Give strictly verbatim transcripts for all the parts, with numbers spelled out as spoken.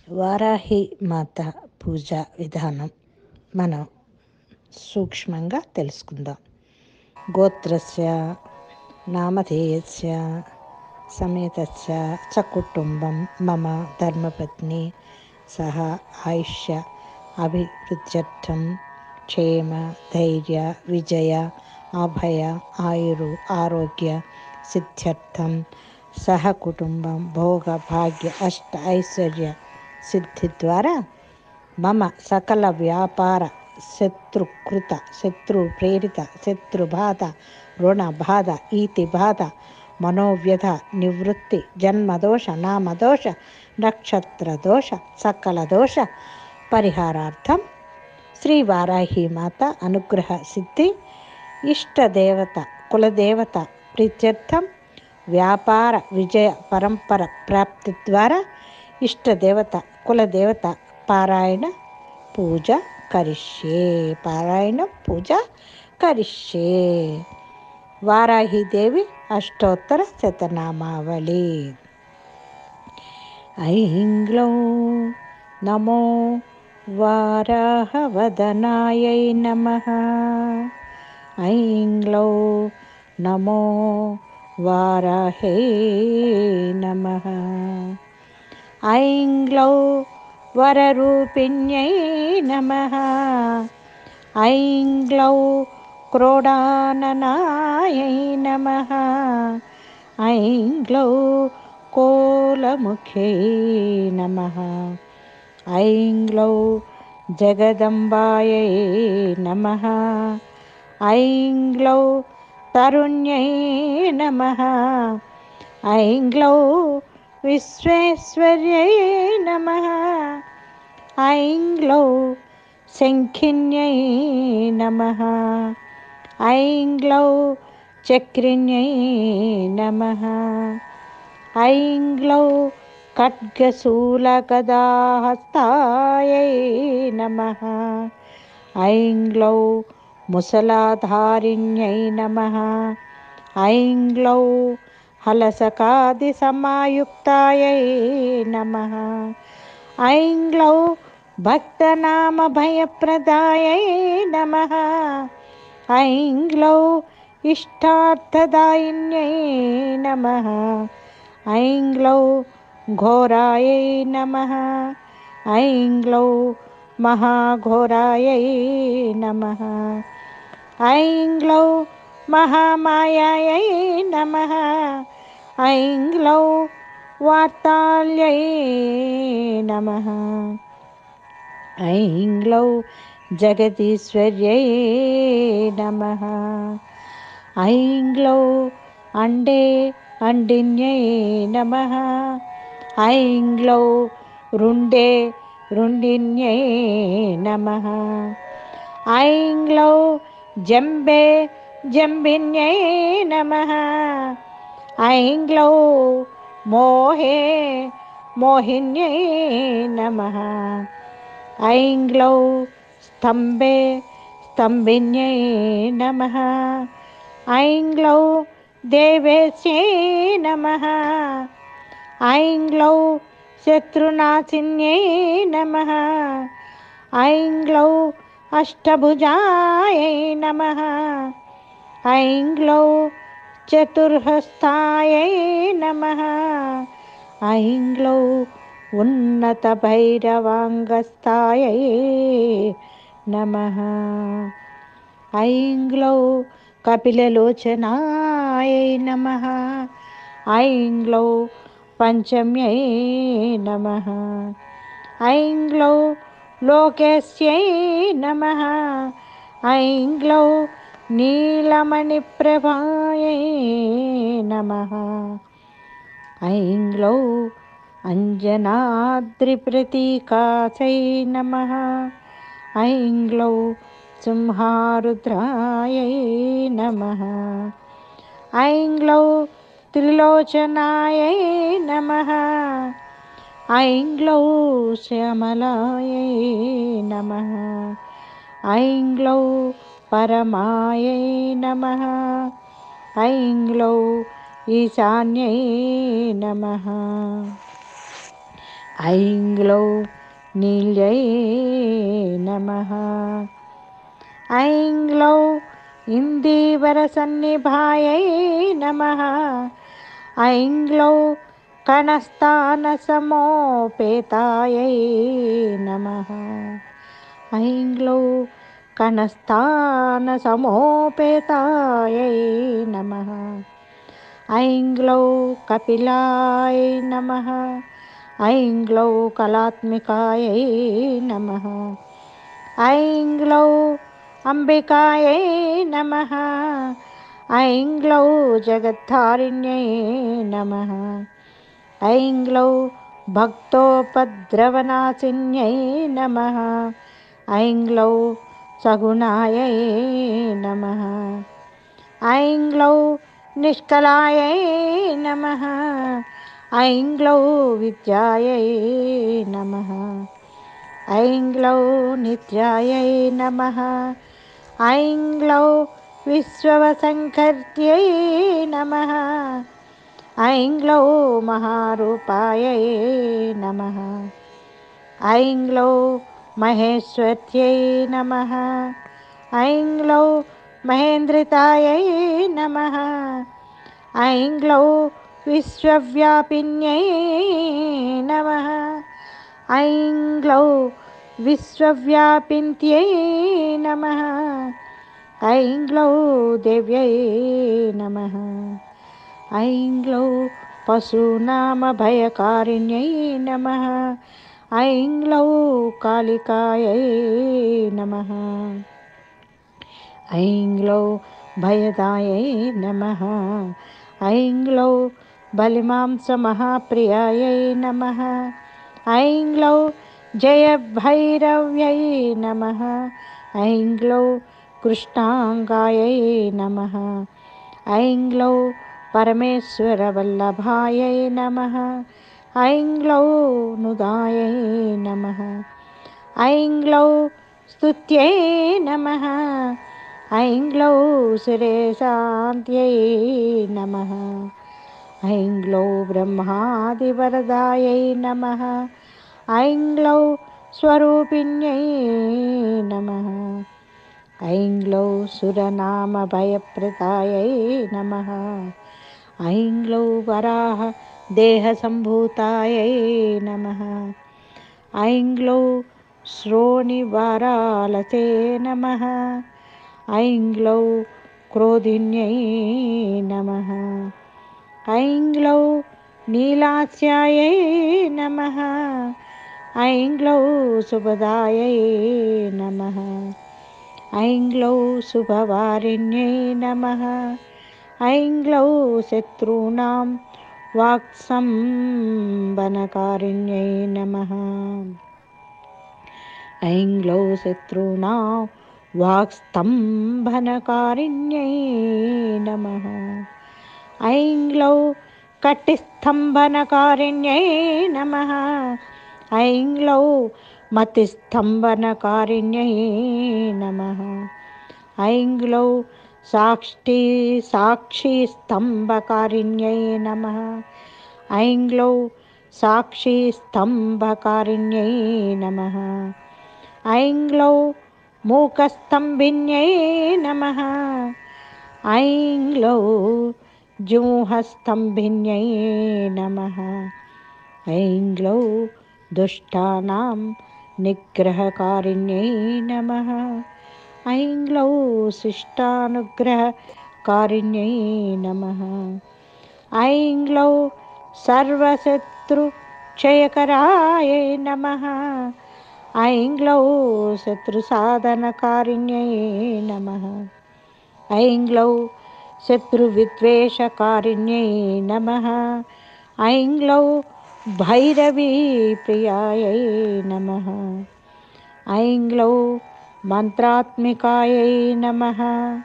వారాహి మాత పూజ విధానం మనం సూక్ష్మంగా తెలుసుకుందాం. గోత్రస్య నామధేయస్య సమేతస్య చ కుటుంబం మమ ధర్మపత్ని సహ ఆయుష్య అభివృద్ధ్యర్థం క్షేమ ధైర్య విజయ అభయ ఆయురు ఆరోగ్య సిద్ధ్యర్థం సహ కుటుంబం భోగ భాగ్య అష్ట ఐశ్వర్య సిద్ధి ద్వారా మమ సకల వ్యాపార శత్రుకృత శత్రు ప్రేరిత శత్రుబాధ రుణ బాధ ఈతి బాధ మనోవ్యధ నివృత్తి జన్మదోష నామదోష నక్షత్ర దోష సకల దోష పరిహారార్థం శ్రీ వారాహి మాత అనుగ్రహ సిద్ధి ఇష్టదేవత కులదేవత ప్రీత్యర్థం వ్యాపార విజయ పరంపర ప్రాప్తి ద్వారా ఇష్టదేవత కులదేవత పారాయణ పూజ కరిష్యే పారాయణ పూజ కరిష్యే. వారాహిదేవి అష్టోత్తర శతనామావళి. ఐం గ్లౌం నమో వారాహవదనాయై నమః. ఐం గ్లౌం నమో వారాహే నమః. ఐం గ్లౌం వరరూపిణ్యై నమః. ఐం గ్లౌం క్రోడాననాయై నమః. ఐం గ్లౌం కోలముఖ్యై నమః. ఐం గ్లౌం జగదంబాయై నమః. ఐం గ్లౌం తరుణ్యై నమః. ఐం గ్లౌం విశ్వేశ్వర్యై నమః. ఐం గ్లౌం శంఖిన్యై నమః. ఐం గ్లౌం చక్రిణ్యై నమః. ఐం గ్లౌం ఖడ్గశూలగదాహస్తాయై నమః. ఐం గ్లౌం ముసలాధారిణ్యై నమః. ఐం గ్లౌం హలసకాది సమాయుక్తాయై నమః. ఐం గ్లౌం భక్తనామ భయప్రదాయై నమః. ఐం గ్లౌం ఇష్టార్థదాయిన్యై నమః. ఐం గ్లౌం ఘోరాయై నమః. ఐం గ్లౌం మహాఘోరాయై నమః. ఐం గ్లౌం మహామాయాయై నమః. ఐం గ్లౌం వార్తాళ్యై నమః. ఐం గ్లౌం జగదీశ్వర్యై నమః. ఐం గ్లౌం అండే అండిన్యై నమః. ఐం గ్లౌం రుండే రుండిన్యై నమః. ఐం గ్లౌం జంబే జంబిన్యై నమః. ఐం గ్లౌం మోహే మోహిన్యై నమః. ఐం గ్లౌం స్తంభే స్తంభిన్యై నమః. ఐం గ్లౌం దేవేశ్యై నమః. ఐం గ్లౌం శత్రునాశిన్యై నమః. ఐం గ్లౌం అష్టభుజాయై నమః. ఐం గ్లౌం చతుర్హస్తాయై నమః. ఐం గ్లౌం ఉన్నతభైరవాంగస్తాయై నమః. ఐం గ్లౌం కపిలలోచనాయై నమః. ఐం గ్లౌం పంచమ్యై నమః. ఐం గ్లౌం లోకేశ్యై నమః. ఐం గ్లౌం నీలమణిప్రభాయై నమః. ఐం గ్లౌం అంజనాద్రిప్రతీకాసై నమః. ఐం గ్లౌం సింహారుద్రాయై నమః. ఐం గ్లౌం త్రిలోచనాయై నమః. ఐం గ్లౌం శ్యామలాయై నమః. ఐం గ్లౌం పరమాయై నమః. ఐం గ్లౌం ఈశాన్యై నమః. ऐं ग्लौं नील्यै नमः। ऐं ग्लौं इन्दीवरसन्निभायै नमः। ऐं ग्लौं कणस्थानसमोपेतायै नमः। ऐं ग्लौं कणस्थानसमोपेतायै नमः। ऐं ग्लौं कपिलाय नमः। ऐं ग्लौं कलात्मिकायै नमः। ऐं ग्लौं अम्बिकायै नमः। ऐं ग्लौं जगद्धारिण्यै नमः। ऐं ग्लौं भक्तोपद्रवनाशिन्यै नमः। ऐं ग्लौं सगुणायै नमः। ऐं ग्लौं निष्कलायै नमः। ऐं ग्लौं विद्यायै नमः। ऐं ग्लौं नित्यायै नमः। ऐं ग्लौं विश्ववसङ्कर्त्यै नमः। ऐं ग्लौं महारूपायै नमः। ऐं ग्लौं महेश्वर्यै नमः। ऐं ग्लौं महेन्द्रितायै नमः। ऐं ग्लौं विश्वव्यापिन्यै नमः। ऐं ग्लौं विश्वव्यापिन्त्यै नमः। ऐं ग्लौं देव्यै नमः। ऐं ग्लौं पशूनामभयकारिण्यै नमः। ऐं ग्लौं कालिकायै नमः। ऐं ग्लौं भयदायै नमः। ऐं ग्लौं बलिमांसमहाप्रियायै नमः। ऐं ग्लौं जयभैरव्यै नमः। ऐं ग्लौं कृष्णाङ्गायै नमः। ऐं ग्लौं परमेश्वरवल्लभायै नमः। ऐं ग्लौं नुदायै नमः। ऐं ग्लौं स्तुत्यै नमः। ऐं ग्लौं सुरेशान्त्यै नमः। ऐं ग्लौं ब्रह्मादिवरदायै नमः। ऐं ग्लौं स्वरूपिण्यै नमः। ऐं ग्लौं सुरनामभयप्रदायै नमः। ऐं ग्लौं वराहदेहसम्भूतायै नमः। ऐं ग्लौं श्रोणिवारालसे नमः। ऐं ग्लौं क्रोधिन्यै नमः। ऐं ग्लौं नीलास्यायै नमः। ऐं ग्लौं सुभदायै नमः। ऐं ग्लौं शुभवारिण्यै नमः। ऐं ग्लौं शत्रूणां वाक्सम्बनकारिण्यै नमः। ऐं ग्लौं शत्रूणां वाक्स्तम्भनकारिण्यै नमः। ऐं ग्लौं कटिस्तम्भनकारिण्यै नमः। ऐं ग्लौं मतिस्तम्भनकारिण्यै नमः। ऐं ग्लौं साक्षी साक्षीस्तम्भकारिण्यै नमः। ऐं ग्लौं साक्षीस्तम्भकारिण्यै नमः। ऐं ग्लौं मूकस्तम्भिन्यै नमः। ऐं ग्लौं जिह्वस्तम्भिन्यै नमः। ऐं ग्लौं दुष्टानां निग्रहकारिण्यै नमः। ऐं ग्लौं शिष्टानुग्रहकारिण्यै नमः। ऐं ग्लौं सर्वशत्रुक्षयकरायै नमः। ऐं ग्लौं शत्रुसाधनकारिण्यै नमः। ऐं ग्लौं शत्रुविद्वेषकारिण्यै नमः। ऐं ग्लौं भैरवीप्रियायै नमः। ऐं ग्लौं मन्त्रात्मिकायै नमः।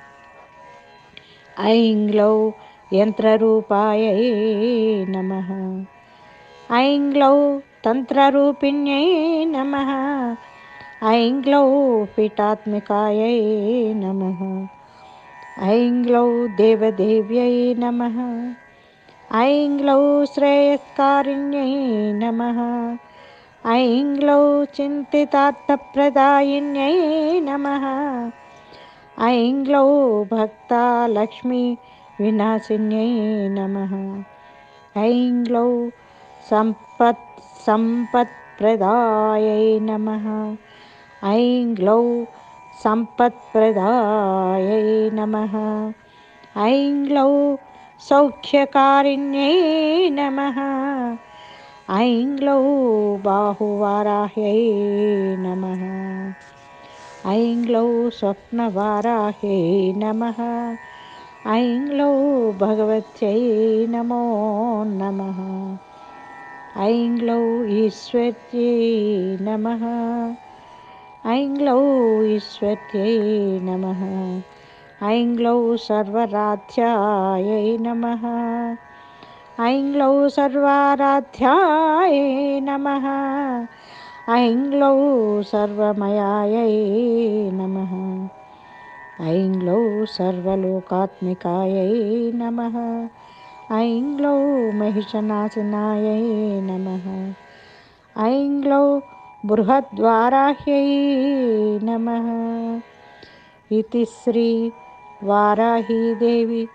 ऐं ग्लौं यन्त्ररूपायै नमः। ऐं ग्लौं तन्त्ररूपिण्यै नमः। ऐं ग्लौं पीठात्मिकायै नमः। ऐं ग्लौं देवदेव्यै नमः। ऐं ग्लौं श्रेयस्कारिण्यै नमः। ऐं ग्लौं चिन्तितार्थप्रदायिन्यै नमः। ऐं ग्लौं भक्तालक्ष्मी विनाशिन्यै नमः। ऐं ग्लौं सम्पत् सम्पत्प्रदायै नमः। ऐं ग्लौं सम्पत्प्रदायै नमः। ऐं ग्लौं सौख्यकारिण्यै नमः। ऐं ग्लौं बाहुवाराह्यै नमः। ऐं ग्लौं स्वप्नवाराह्यै नमः। ऐं ग्लौं भगवत्यै नमो नमः। ऐं ग्लौं ईश्वर्यै नमः। ऐं ग्लौं ईश्वर्यै नमः। ऐं ग्लौं सर्वराध्यायै नमः। ऐं ग्लौं सर्वाराध्यायै नमः। ऐं ग्लौं सर्वमयायै नमः। ऐं ग्लौं सर्वलोकात्मिकायै नमः। ऐं ग्लौं महिषनाशिनायै नमः। ऐं ग्लौं बृहद्वाराह्यै नमः। इति श्री वाराहीदेवी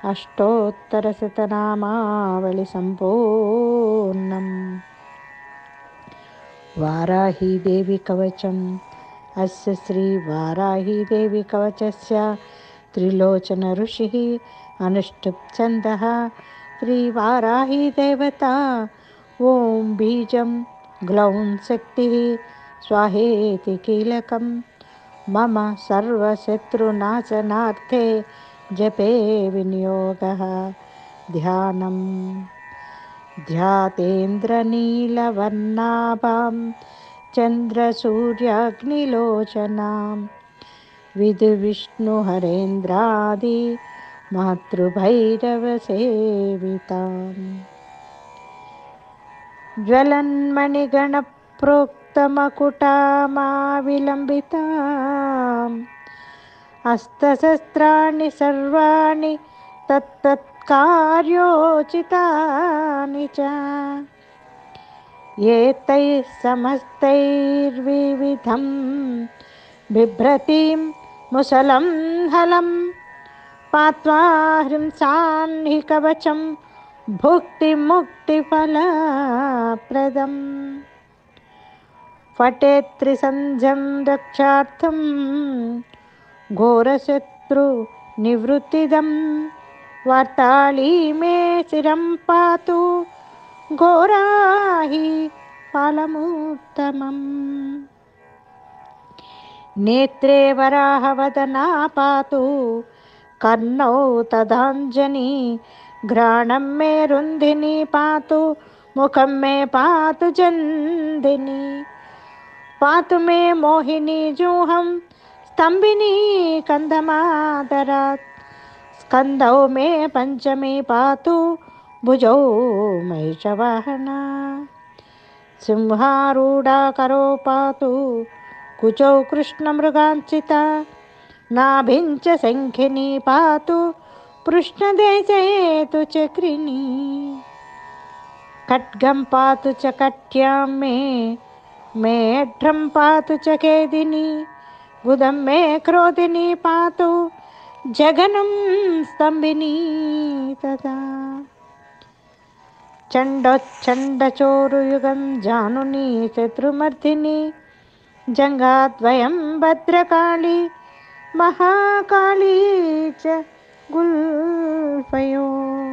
अष्टोत्तरशतनामावली सम्पूर्णम्। वाराहीदेवी कवचम्। अस्य श्री वाराहीदेवी कवचस्य त्रिलोचन ऋषिः अनुष्टुप् छन्दः। श्रीवाराहीदेवता ॐ बीजं ग्लौं शक्तिः स्वाहेति कीलकं मम सर्वशत्रुनाशनार्थे जपे विनियोगः। ध्यानं ध्यातेन्द्रनीलवर्णाभां चन्द्रसूर्याग्निलोचनां विदुविष्णुहरेन्द्रादि मातृभैरवसेविताम्। ज्वलन्मणिगणप्रोक्तमकुटामाविलम्बिताम् हस्तशस्त्राणि सर्वाणि तत्तत्कार्योचितानि च एतैः समस्तैर्विविधं बिभ्रतीं मुसलं हलं पात्वा ह्रींसान्हि कवचं भुक्तिमुक्तिफलप्रदम्। फटेत्त्रिसन्ध्यं रक्षार्थं घोरशत्रुनिवृत्तिदं वार्ताली मे शिरं पातु घोराहि फलमुत्तमम्। नेत्रे वराहवदना पातु कर्णौ तदाञ्जनी घ्राणं मे रुन्धिनी पातु मुखं मे पातु जन्दिनी पातु मे मोहिनी जूहं स्तम्भिनी कन्दमादरात् स्कन्धौ मे पञ्चमी पातु भुजौ महिषवाहना सिंहारूढा करो पातु कुचौ कृष्णमृगांसिता नाभिं च शङ्खिनी पातु पृष्ठदेशे तु चक्रिणी खड्गं पातु च कट्यां मे मेढ्रं पातु च केदिनी गुदं मे क्रोधिनी पातु जघनं स्तम्भिनी तथा चण्डोच्चण्डचोरुयुगं जानुनी शत्रुमर्दिनी जङ्घाद्वयं भद्रकाली महाकाली च गुल्फयो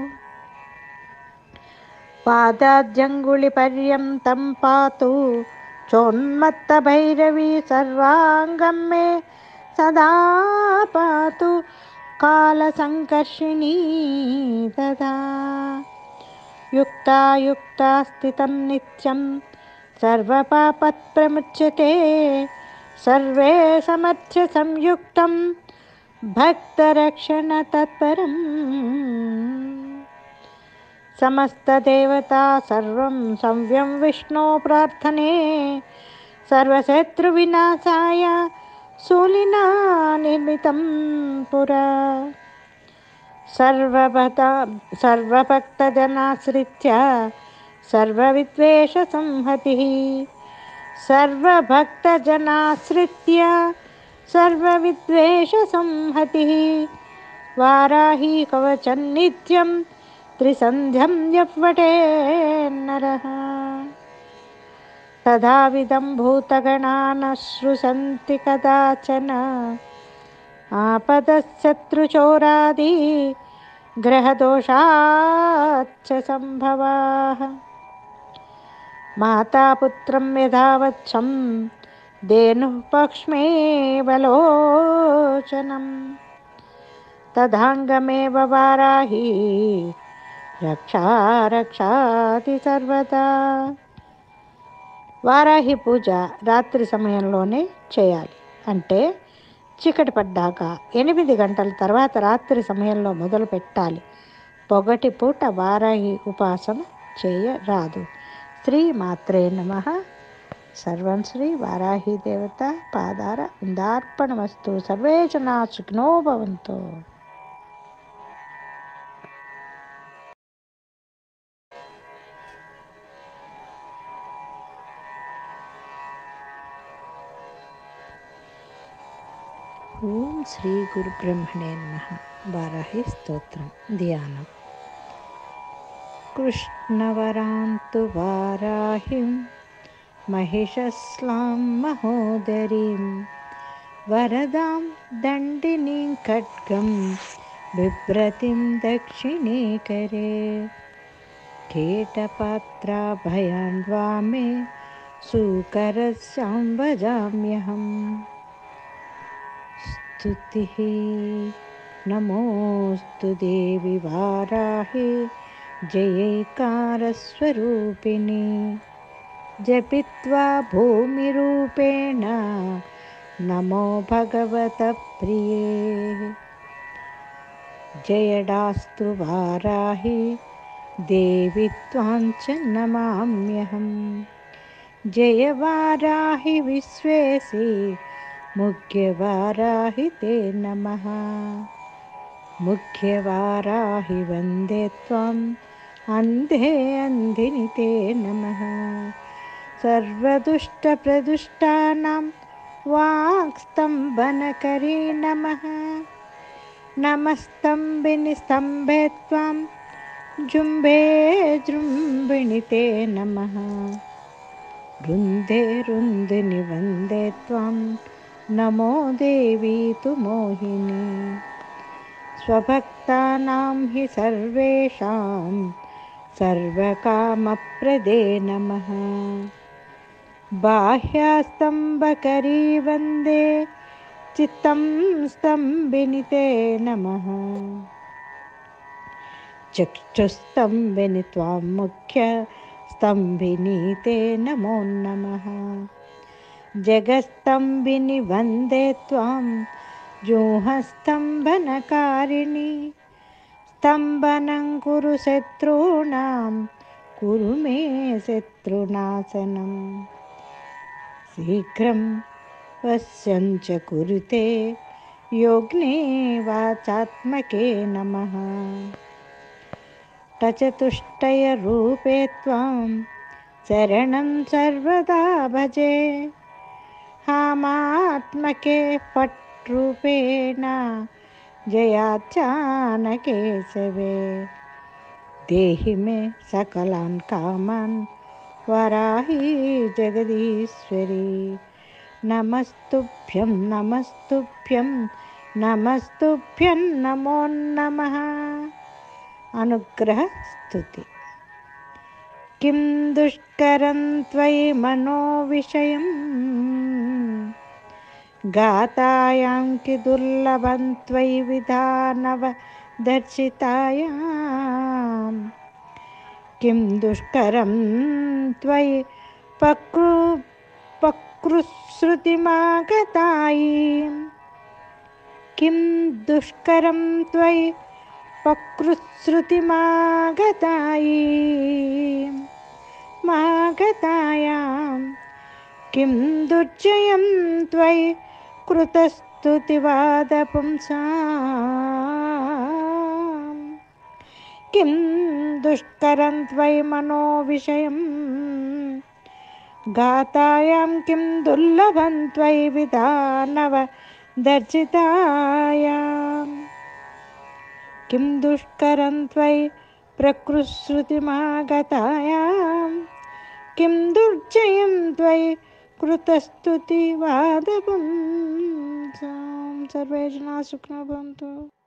पादाद्यङ्गुलिपर्यन्तं पातु चोन्मत्तभैरवी सर्वाङ्गं मे सदा पातु कालसङ्कर्षिणी तदा युक्तायुक्ता स्थितं नित्यं सर्वपापप्रमुच्यते सर्वे समर्थ्य संयुक्तं भक्तरक्षणतत्परम् समस्तदेवता सर्वं संव्यं विष्णो प्रार्थने सर्वशत्रुविनाशाय शूलिना निर्मितं पुरा सर्वभक्ता सर्वभक्तजनाश्रित्य सर्वविद्वेषसंहतिः सर्वभक्तजनाश्रित्य सर्वविद्वेषसंहतिः वाराही कवचं नित्यं त्रिसन्ध्यं यप्वटेन्नरः तदाविदं भूतगणा न श्रुसन्ति कदाचन आपदशत्रुचोरादि ग्रहदोषाच्च सम्भवाः माता पुत्रं यथावत्सं धेनुः पक्ष्मेव लोचनं तदाङ्गमेव वाराही रक्षा रक्षाति सर्वदा వారాహి పూజ రాత్రి సమయంలోనే చేయాలి. అంటే చీకటి పడ్డాక ఎనిమిది గంటల తర్వాత రాత్రి సమయంలో మొదలు పెట్టాలి. పొగటి పూట వారాహి ఉపాసన చేయరాదు. శ్రీ మాత్రే నమః. సర్వం శ్రీ వారాహి దేవత పాదార విందార్పణమస్తు. సర్వే జనా సుఖినో భవంతు. ఓం శ్రీ గురు బ్రహ్మణే నమః. వారాహి స్తోత్రం ధ్యానం. కృష్ణవరాంతు వారాహిం మహిషస్లాం మహోదరీం వరదాం దండినీం ఖడ్గం బిభ్రతిం దక్షిణీకరే కీటపాత్రాభయాన్ వామే సూకరస్యాం భజామ్యహం. స్తుతిః నమోస్తు దేవి వారాహి జయైకారస్వరూపిణి జపిత్వా భూమిరూపేణ నమో భగవత ప్రియే. జయడాస్తు వారాహి దేవి త్వాం చ నమామ్యహం. జయ వారాహి విశ్వేసి ముఖ్యవారాహి తే నమః. ముఖ్యవారాహి వందే త్వం అంధే అంధిని తే నమః. సర్వదుష్టప్రదుష్టానాం వాక్స్తంభనకరీ నమః. నమస్తంభిని స్తంభే త్వం జృంభే జృంభిణి తే నమః. రుందే రుందిని వందే త్వం నమో దేవీ తు మోహిని. స్వభక్తానాం హి సర్వేషాం సర్వకామప్రదే నమః. బాహ్యస్తంభకరీ వందే చిత్తం స్తంభిని తే నమః. చక్షుస్తంభిని త్వాం ముఖ్య స్తంభిని తే నమో నమః. జగస్తంభిని వందే త్వాం జూహస్తంభనకారిణి. స్తంభనం కురు శత్రూణాం కురు మే శత్రునాశనం. శీఘ్రం వశ్యం చ కురుతే యోగ్నే వాచాత్మకే నమః. టచతుష్టయ రూపే త్వాం శరణం సర్వదా భజే. హామాత్మకే ఫట్ రూపేణ జయాచానకేశవే. దేహి మే సకలాన్ కామాన్ వరాహి జగదీశ్వరి. నమస్తుభ్యం నమస్తుభ్యం నమస్తుభ్యం నమో నమః. అనుగ్రహ స్తుతి. కిం దుష్కరం త్వయి మనో విషయం గాతాయాం కి దుర్లభం త్వయి విధానవ దర్శితాయాం. కిం దుష్కరం త్వయి పక్రు పక్రుశ్రుతిమాగతాయి. కిం దుష్కరం త్వయి పక్రుశ్రుతిమాగతాయి మాగతాయాం. కిం దుర్జయం త్వయి కృతస్తుతివాదపుంసాం. కిం దుష్కరం త్వయి మనో విషయం गातायां किं दुर्लभं त्वयि विधानव दर्शितायां किं दुष्करं त्वयि प्रकृतिश्रुतिमागतायां किं दुर्जयं त्वयि कृतस्तुतिवादपुंसां। सर्वे जनाः सुखिनो भवन्तु।